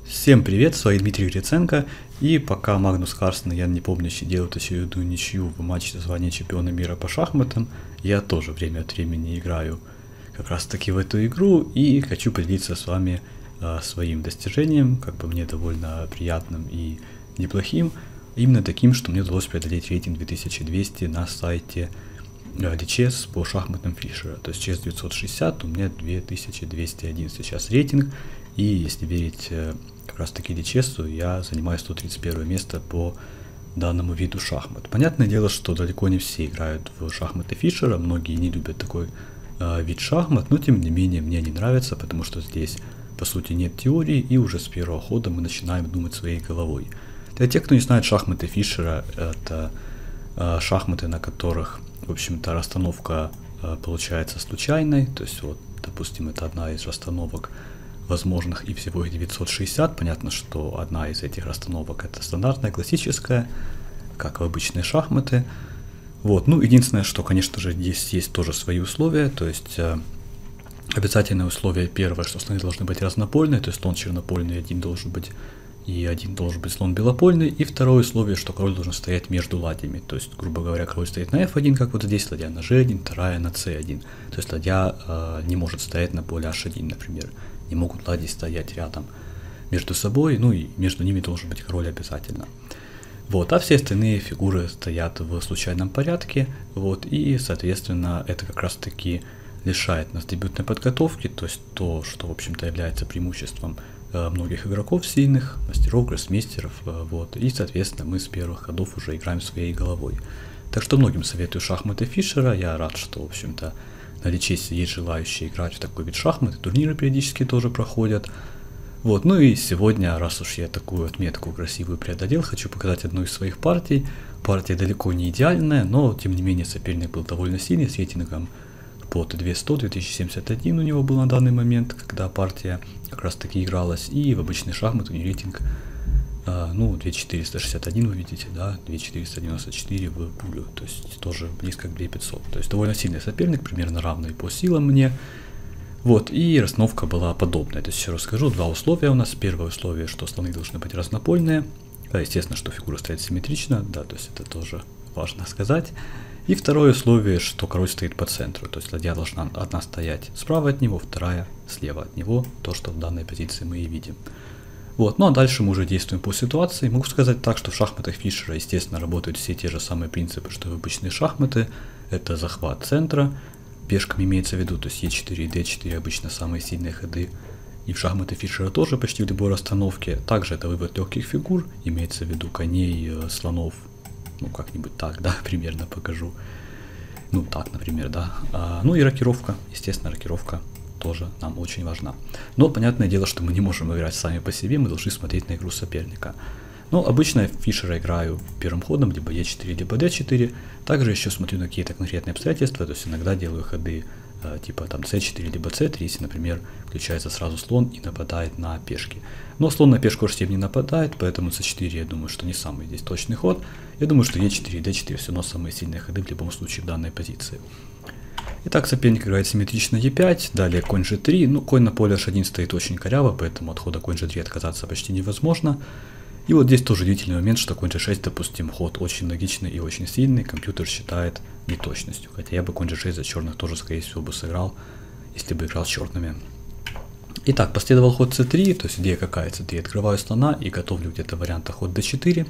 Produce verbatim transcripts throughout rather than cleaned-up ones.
Всем привет, с вами Дмитрий Гриценко, и пока Магнус Карлсен и Ян Непомнящий делают очередную ничью в матче за звание чемпиона мира по шахматам, я тоже время от времени играю как раз таки в эту игру и хочу поделиться с вами э, своим достижением, как бы мне довольно приятным и неплохим, именно таким, что мне удалось преодолеть рейтинг две тысячи двести на сайте э, Lichess по шахматам Фишера, то есть чес девятьсот шестьдесят, у меня две тысячи двести один сейчас рейтинг, и если верить э, как раз таки Lichess, я занимаю сто тридцать первое место по данному виду шахмат. Понятное дело, что далеко не все играют в шахматы Фишера, многие не любят такой э, вид шахмат, но тем не менее мне не нравится, потому что здесь по сути нет теории, и уже с первого хода мы начинаем думать своей головой. Для тех, кто не знает, шахматы Фишера — это э, шахматы, на которых, в общем-то, расстановка э, получается случайной, то есть вот, допустим, это одна из расстановок возможных, и всего их девятьсот шестьдесят. Понятно, что одна из этих расстановок это стандартная, классическая, как в обычные шахматы. Вот. Ну, единственное, что, конечно же, здесь есть тоже свои условия, то есть э, обязательное условие первое, что слоны должны быть разнопольные, то есть слон чернопольный один должен быть, и один должен быть слон белопольный, и второе условие, что король должен стоять между ладьями, то есть, грубо говоря, король стоит на эф один, как вот здесь, ладья на же один, вторая на цэ один, то есть ладья э, не может стоять на поле аш один, например. Не могут ладьи стоять рядом между собой, ну и между ними должен быть король обязательно. Вот, а все остальные фигуры стоят в случайном порядке, вот, и, соответственно, это как раз таки лишает нас дебютной подготовки, то есть то, что, в общем-то, является преимуществом э, многих игроков сильных, мастеров, гроссмейстеров, э, вот, и, соответственно, мы с первых ходов уже играем своей головой. Так что многим советую шахматы Фишера, я рад, что, в общем-то, на Lichess есть желающие играть в такой вид шахмат, и турниры периодически тоже проходят. Вот, ну и сегодня, раз уж я такую отметку красивую преодолел, хочу показать одну из своих партий. Партия далеко не идеальная, но тем не менее соперник был довольно сильный, с рейтингом под две тысячи сто, две тысячи семьдесят один у него был на данный момент, когда партия как раз таки игралась, и в обычный шахмат у него рейтинг ну, две тысячи четыреста шестьдесят один, вы видите, да, две тысячи четыреста девяносто четыре в пулю, то есть тоже близко к две тысячи пятьсот, то есть довольно сильный соперник, примерно равный по силам мне. Вот, и расстановка была подобная, то есть еще расскажу, два условия у нас. Первое условие, что слоны должны быть разнопольные, да, естественно, что фигура стоит симметрично, да, то есть это тоже важно сказать. И второе условие, что король стоит по центру, то есть ладья должна одна стоять справа от него, вторая слева от него, то, что в данной позиции мы и видим. Вот, ну а дальше мы уже действуем по ситуации. Могу сказать так, что в шахматах Фишера, естественно, работают все те же самые принципы, что и в обычные шахматы. Это захват центра, пешками имеется в виду, то есть е четыре и дэ четыре обычно самые сильные ходы. И в шахматы Фишера тоже почти в любой расстановке. Также это вывод легких фигур, имеется в виду коней, слонов, ну как-нибудь так, да, примерно покажу. Ну так, например, да. А, ну и рокировка, естественно, рокировка тоже нам очень важна. Но понятное дело, что мы не можем играть сами по себе, мы должны смотреть на игру соперника. Но обычно я в Фишера играю первым ходом, либо е четыре, либо дэ четыре. Также еще смотрю на какие-то конкретные обстоятельства, то есть иногда делаю ходы э, типа там цэ четыре, либо цэ три, если, например, включается сразу слон и нападает на пешки. Но слон на пешку аш семь не нападает, поэтому цэ четыре, я думаю, что не самый здесь точный ход. Я думаю, что е четыре и дэ четыре все равно самые сильные ходы в любом случае в данной позиции. Итак, соперник играет симметрично е пять, далее конь же три, ну конь на поле аш один стоит очень коряво, поэтому от хода конь же три отказаться почти невозможно. И вот здесь тоже удивительный момент, что конь же шесть, допустим, ход очень логичный и очень сильный, компьютер считает неточностью, хотя я бы конь же шесть за черных тоже, скорее всего, бы сыграл, если бы играл с черными. Итак, последовал ход цэ три, то есть идея какая? цэ три, открываю слона и готовлю где-то варианта ход дэ четыре.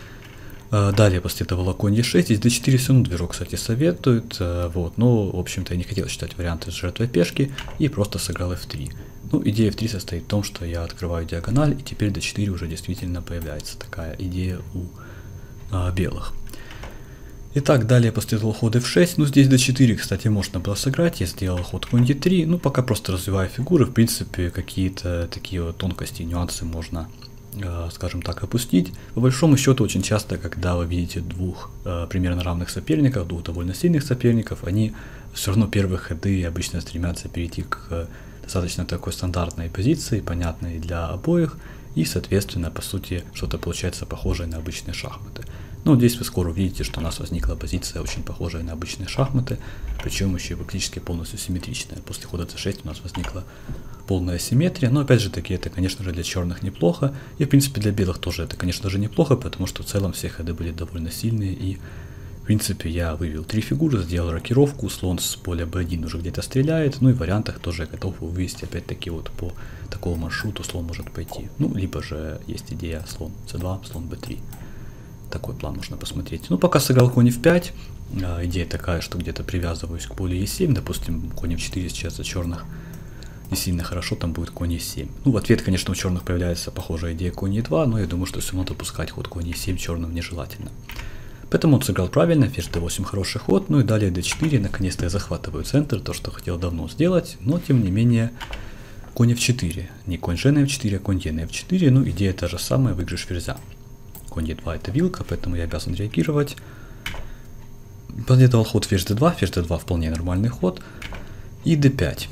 Далее последовало конь е шесть, здесь дэ четыре все равно движок, кстати, советует, вот, но, в общем-то, я не хотел считать варианты с жертвой пешки и просто сыграл эф три. Ну, идея эф три состоит в том, что я открываю диагональ, и теперь дэ четыре уже действительно появляется такая идея у а, белых. Итак, далее последовал ход эф шесть, ну, здесь дэ четыре, кстати, можно было сыграть, я сделал ход конь е три, ну, пока просто развиваю фигуры, в принципе, какие-то такие вот тонкости, нюансы можно, скажем так, опустить. По большому счету, очень часто, когда вы видите двух э, примерно равных соперников, двух довольно сильных соперников, они все равно первые ходы обычно стремятся перейти к э, достаточно такой стандартной позиции, понятной для обоих, и, соответственно, по сути, что-то получается похожее на обычные шахматы. Ну, здесь вы скоро увидите, что у нас возникла позиция очень похожая на обычные шахматы, причем еще практически полностью симметричная. После хода цэ шесть у нас возникла полная симметрия, но опять же таки это, конечно же, для черных неплохо, и в принципе для белых тоже это, конечно же, неплохо, потому что в целом все ходы были довольно сильные, и в принципе я вывел три фигуры, сделал рокировку, слон с поля бэ один уже где-то стреляет, ну и в вариантах тоже я готов вывести опять-таки вот по такому маршруту слон может пойти. Ну, либо же есть идея слон цэ два, слон бэ три. Такой план можно посмотреть. Ну, пока сыграл конь эф пять, а, идея такая, что где-то привязываюсь к полю е семь, допустим, конь эф четыре сейчас за черных не сильно хорошо, там будет конь е семь. Ну, в ответ, конечно, у черных появляется похожая идея конь е два, но я думаю, что все равно допускать ход конь е семь черным нежелательно. Поэтому он сыграл правильно, ферзь дэ восемь хороший ход, ну и далее дэ четыре, наконец-то я захватываю центр, то, что хотел давно сделать, но тем не менее конь эф четыре, не конь же на эф четыре, а конь е на эф четыре, ну идея та же самая, выигрыш ферзя. Конь е два это вилка, поэтому я обязан реагировать. Последовал ход ферзь дэ два, ферзь дэ два вполне нормальный ход, и дэ пять.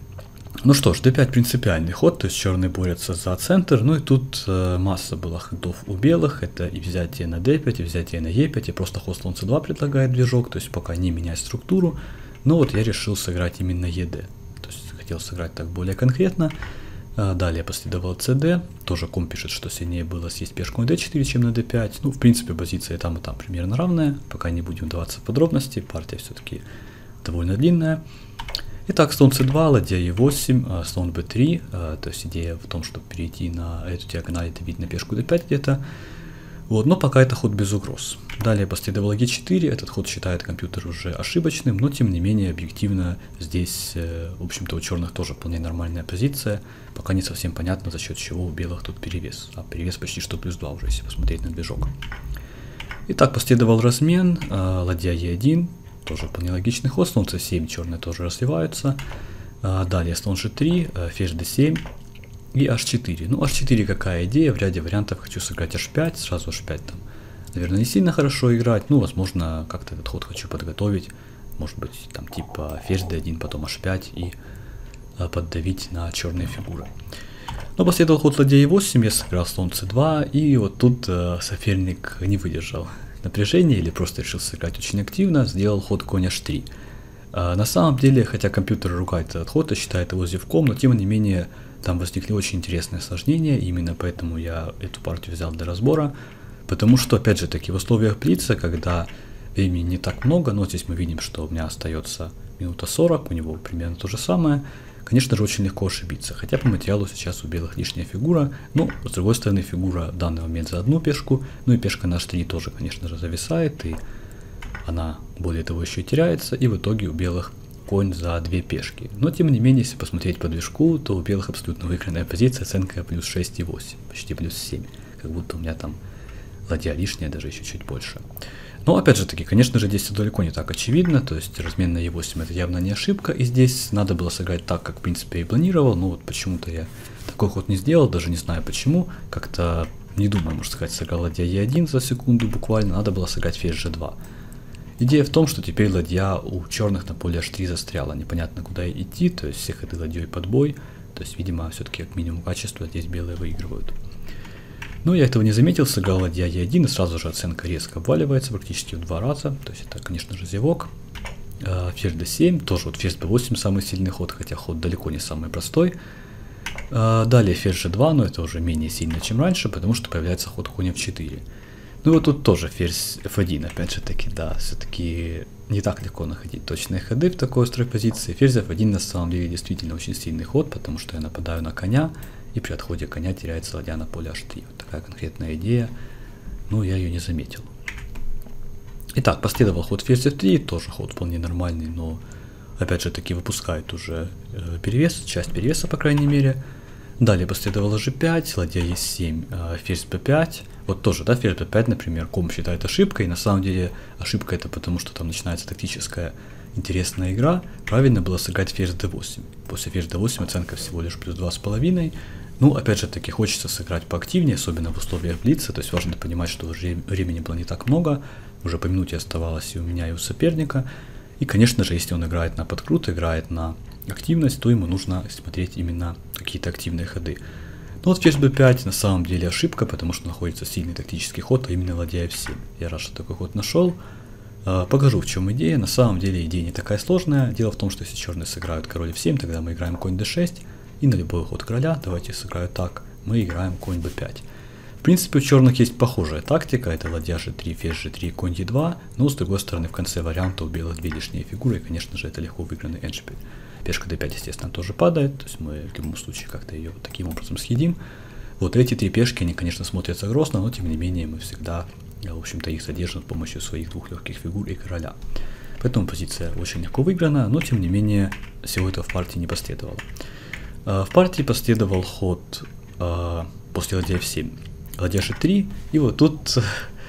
Ну что ж, дэ пять принципиальный ход, то есть черные борются за центр, ну и тут э, масса была ходов у белых, это и взятие на дэ пять, и взятие на е пять, и просто ход слон цэ два предлагает движок, то есть пока не меняя структуру, но вот я решил сыграть именно ед, то есть хотел сыграть так более конкретно. А, далее последовал цд, тоже ком пишет, что сильнее было съесть пешку на дэ четыре, чем на дэ пять, ну в принципе позиция там и там примерно равная, пока не будем вдаваться в подробности, партия все-таки довольно длинная. Итак, слон цэ два, ладья е восемь, слон бэ три, то есть идея в том, чтобы перейти на эту диагональ, это видно пешку дэ пять где-то. Вот, но пока это ход без угроз. Далее последовал е четыре, этот ход считает компьютер уже ошибочным, но тем не менее объективно здесь, в общем-то, у черных тоже вполне нормальная позиция, пока не совсем понятно, за счет чего у белых тут перевес. А перевес почти что плюс два уже, если посмотреть на движок. Итак, последовал размен, ладья е один. Тоже вполне логичный ход, слон цэ семь, черные тоже разливаются. А, далее слон же три, ферзь дэ семь и аш четыре. Ну, аш четыре какая идея, в ряде вариантов хочу сыграть аш пять, сразу аш пять там, наверное, не сильно хорошо играть, ну, возможно, как-то этот ход хочу подготовить, может быть, там, типа ферзь дэ один, потом аш пять и а, поддавить на черные фигуры. Но последовал ход ладья е восемь, я сыграл слон цэ два, и вот тут а, соперник не выдержал напряжение или просто решил сыграть очень активно, сделал ход конь аш три. А, на самом деле, хотя компьютер ругает этот ход и считает его зевком, но тем не менее там возникли очень интересные осложнения, именно поэтому я эту партию взял для разбора, потому что, опять же таки, в условиях блица, когда времени не так много, но здесь мы видим, что у меня остается минута сорок, у него примерно то же самое, конечно же, очень легко ошибиться, хотя по материалу сейчас у белых лишняя фигура, но с другой стороны фигура в данный момент за одну пешку, ну и пешка на аш три тоже, конечно же, зависает, и она, более того, еще и теряется, и в итоге у белых конь за две пешки. Но тем не менее, если посмотреть по движку, то у белых абсолютно выигранная позиция, оценка плюс шесть и восемь, почти плюс семь, как будто у меня там ладья лишняя, даже еще чуть больше. Но опять же таки, конечно же, здесь далеко не так очевидно, то есть размен на е восемь это явно не ошибка, и здесь надо было сыграть так, как в принципе я и планировал, но вот почему-то я такой ход не сделал, даже не знаю почему, как-то не думаю, можно сказать, сыграл ладья е один за секунду буквально, надо было сыграть ферзь же два. Идея в том, что теперь ладья у черных на поле аш три застряла, непонятно куда идти, то есть все ходы ладьей под бой, то есть видимо все-таки как минимум качество здесь белые выигрывают. Но я этого не заметил, сыграл ладья е один, и сразу же оценка резко обваливается, практически в два раза. То есть это, конечно же, зевок. Ферзь дэ семь, тоже вот ферзь бэ восемь самый сильный ход, хотя ход далеко не самый простой. Далее ферзь же два, но это уже менее сильно, чем раньше, потому что появляется ход конь эф четыре. Ну и вот тут тоже ферзь эф один, опять же таки, да, все-таки не так легко находить точные ходы в такой острой позиции. Ферзь эф один на самом деле действительно очень сильный ход, потому что я нападаю на коня, и при отходе коня теряется ладья на поле аш три. Вот такая конкретная идея, но я ее не заметил. Итак, последовал ход ферзь эф три, тоже ход вполне нормальный, но опять же таки выпускает уже э, перевес, часть перевеса по крайней мере. Далее последовало же пять, ладья е семь, э, ферзь бэ пять. Вот тоже, да, ферзь бэ пять, например, ком считает ошибкой. На самом деле ошибка это потому, что там начинается тактическая интересная игра. Правильно было сыграть ферзь дэ восемь. После ферзь дэ восемь оценка всего лишь плюс два с половиной. Ну, опять же таки, хочется сыграть поактивнее, особенно в условиях блица. То есть важно понимать, что времени было не так много. Уже по минуте оставалось и у меня, и у соперника. И, конечно же, если он играет на подкрут, играет на активность, то ему нужно смотреть именно какие-то активные ходы. Но вот ферзь бэ пять на самом деле ошибка, потому что находится сильный тактический ход, а именно ладья эф семь. Я рад, что такой ход нашел. Покажу, в чем идея. На самом деле идея не такая сложная. Дело в том, что если черные сыграют король эф семь, тогда мы играем конь дэ шесть. И на любой ход короля, давайте сыграю так, мы играем конь бэ пять. В принципе, у черных есть похожая тактика, это ладья жэ три, ферзь жэ три, конь е два, но с другой стороны в конце варианта у белых две лишние фигуры, и конечно же это легко выигранный эндшпиль. Пешка дэ пять, естественно, тоже падает, то есть мы в любом случае как-то ее таким образом съедим. Вот эти три пешки, они, конечно, смотрятся грозно, но тем не менее мы всегда, в общем-то, их содержим с помощью своих двух легких фигур и короля. Поэтому позиция очень легко выиграна, но тем не менее всего этого в партии не последовало. В партии последовал ход после ладья эф семь. Ладья жэ три, и вот тут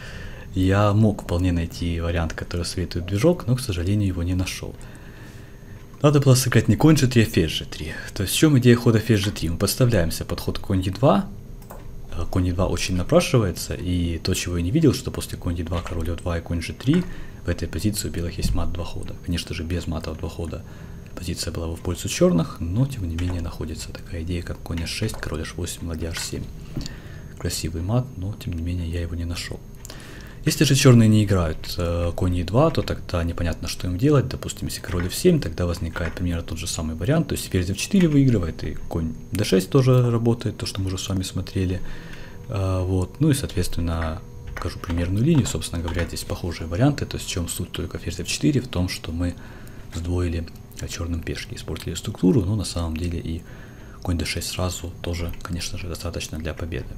я мог вполне найти вариант, который советует движок, но, к сожалению, его не нашел. Надо было сыграть не конь жэ три, а ферзь жэ три. То есть в чем идея хода ферзь жэ три? Мы подставляемся под ход конь е два. Конь е два очень напрашивается, и то, чего я не видел, что после конь е два, король о два и конь жэ три в этой позиции у белых есть мат два хода. Конечно же, без мата два хода позиция была бы в пользу черных, но тем не менее находится такая идея, как конь эйч шесть, король эйч восемь, ладья эйч семь. Красивый мат, но тем не менее я его не нашел. Если же черные не играют э, конь е два, то тогда непонятно, что им делать. Допустим, если король эф семь, тогда возникает примерно тот же самый вариант. То есть ферзь эф четыре выигрывает, и конь дэ шесть тоже работает, то, что мы уже с вами смотрели. Э, вот. Ну и, соответственно, покажу примерную линию. Собственно говоря, здесь похожие варианты. То есть в чем суть только ферзь эф четыре? В том, что мы сдвоили черным пешки, испортили структуру, но на самом деле и конь дэ шесть сразу тоже, конечно же, достаточно для победы.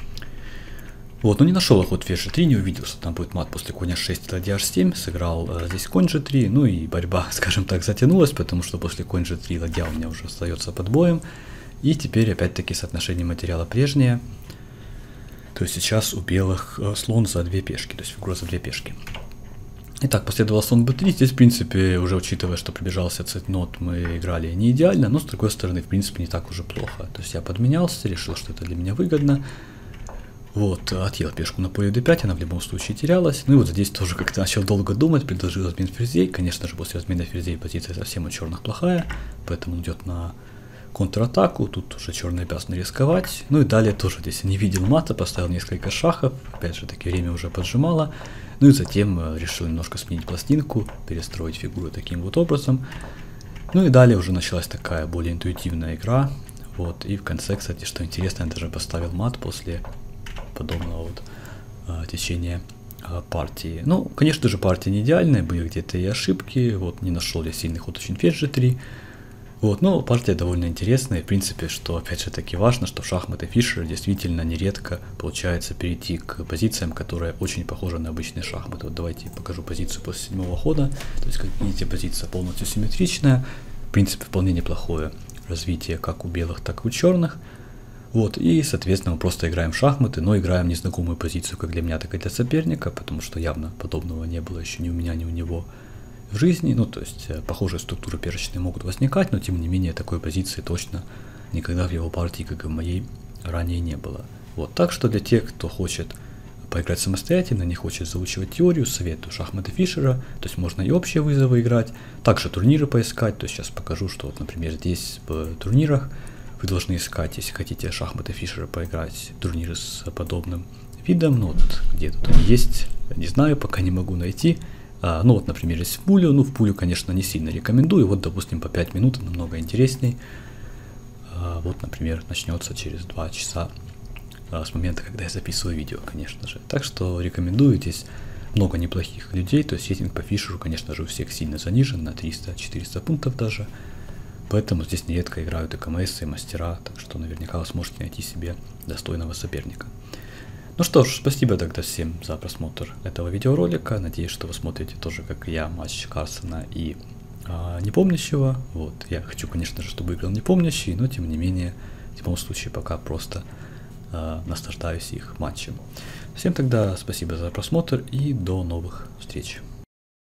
Вот, но не нашел ход ферзь жэ три, не увидел, что там будет мат после коня шесть и ладья эйч семь, сыграл э, здесь конь жэ три, ну и борьба, скажем так, затянулась, потому что после конь жэ три ладья у меня уже остается под боем, и теперь опять-таки соотношение материала прежнее, то есть сейчас у белых э, слон за две пешки, то есть фигура за две пешки. Итак, последовал слон бэ три, здесь в принципе, уже учитывая, что приближался цветнот, мы играли не идеально, но с другой стороны, в принципе, не так уже плохо, то есть я подменялся, решил, что это для меня выгодно. Вот, отъел пешку на поле дэ пять, она в любом случае терялась. Ну и вот здесь тоже как-то начал долго думать, предложил размен ферзей. Конечно же, после размена ферзей позиция совсем у черных плохая, поэтому он идет на контратаку. Тут уже черные обязаны рисковать. Ну и далее тоже здесь не видел мата, поставил несколько шахов. Опять же таки время уже поджимало. Ну и затем решил немножко сменить пластинку, перестроить фигуру таким вот образом. Ну и далее уже началась такая более интуитивная игра. Вот, и в конце, кстати, что интересно, я даже поставил мат после подобного вот а, течения а, партии. Ну, конечно же, партия не идеальная, были где-то и ошибки, вот, не нашел я сильный ход очень ферзь жэ три, вот, но партия довольно интересная, в принципе, что, опять же, таки важно, что в шахматы Фишера действительно нередко получается перейти к позициям, которые очень похожи на обычные шахматы. Вот давайте покажу позицию после седьмого хода, то есть, как видите, позиция полностью симметричная, в принципе, вполне неплохое развитие как у белых, так и у черных. Вот, и, соответственно, мы просто играем в шахматы, но играем незнакомую позицию как для меня, так и для соперника, потому что явно подобного не было еще ни у меня, ни у него в жизни. Ну, то есть, похожие структуры пешечные могут возникать, но, тем не менее, такой позиции точно никогда в его партии, как и в моей, ранее не было. Вот, так что для тех, кто хочет поиграть самостоятельно, не хочет заучивать теорию, советую шахматы Фишера, то есть можно и общие вызовы играть, также турниры поискать, то есть сейчас покажу, что, вот, например, здесь в турнирах вы должны искать, если хотите шахматы Фишера поиграть, турниры с подобным видом. Ну вот где тут есть, не знаю, пока не могу найти. А, ну вот, например, есть в пулю. Ну в пулю, конечно, не сильно рекомендую. Вот, допустим, по пять минут намного интересней. А, вот, например, начнется через два часа а, с момента, когда я записываю видео, конечно же. Так что рекомендую. Здесь много неплохих людей. То есть рейтинг по Фишеру, конечно же, у всех сильно занижен на триста-четыреста пунктов даже. Поэтому здесь нередко играют и КМС, и мастера, так что наверняка вы сможете найти себе достойного соперника. Ну что ж, спасибо тогда всем за просмотр этого видеоролика. Надеюсь, что вы смотрите тоже, как и я, матч Карсона и а, Непомнящего. Вот, я хочу, конечно же, чтобы выиграл Непомнящий, но тем не менее, в любом случае, пока просто а, наслаждаюсь их матчем. Всем тогда спасибо за просмотр и до новых встреч.